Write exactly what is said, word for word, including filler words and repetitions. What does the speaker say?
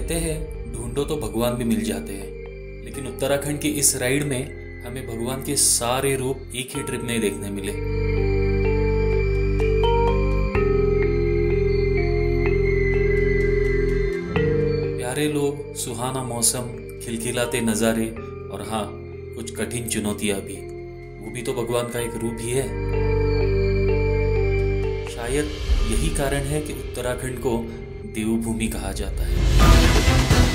कहते हैं ढूंढो तो भगवान भी मिल जाते हैं, लेकिन उत्तराखंड की इस राइड में हमें भगवान के सारे रूप एक ही ट्रिप में देखने मिले। प्यारे लोग, सुहाना मौसम, खिलखिलाते नज़ारे और हाँ, कुछ कठिन चुनौतियां भी, वो भी तो भगवान का एक रूप ही है। शायद यही कारण है कि उत्तराखंड को देवभूमि कहा जाता है।